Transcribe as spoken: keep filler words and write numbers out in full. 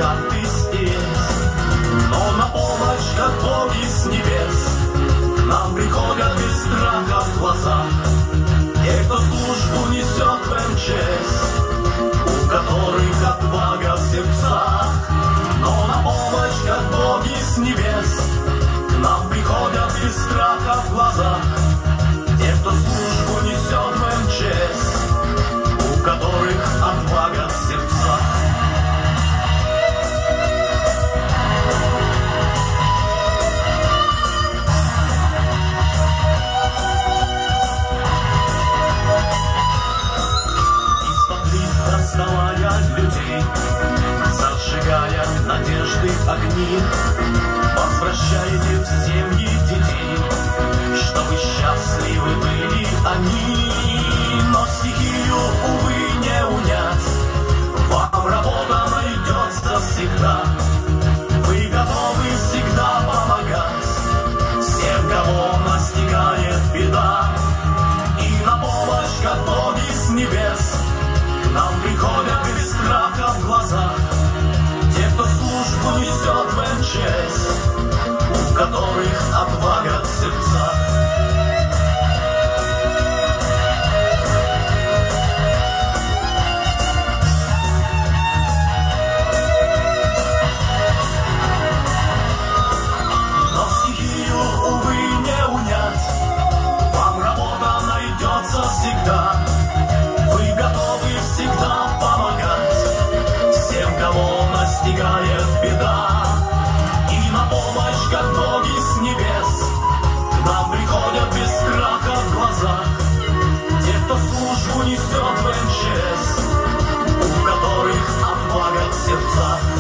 как ты здесь. Но на помощь, как боги с небес, к нам приходят без страха в глазах те, кто службу несет в эм че эс, у которых отвага в сердцах. Но на помощь, как боги с небес, к нам приходят без страха в глазах те, кто службу несет в эм че эс, у которых отвага в сердцах. Доставая людей, зажигая надежды огни, возвращаете в семьи детей, чтобы счастливы были они. Но стихию, увы, не унять, вам работа найдется всегда. Вы готовы всегда помогать всем, кого настигает беда. И на помощь, как боги с небес, к нам приходят без страха в глазах те, кто службу несет в эм че эс, у которых отвага в сердцах. Но стихию, увы, не унять, вам работа найдется всегда. Вы готовы всегда помогать всем, кого настигает беда. И на помощь, как боги с небес, к нам приходят без страха в глазах те, кто службу несет в эм че эс, у которых отвага в сердцах.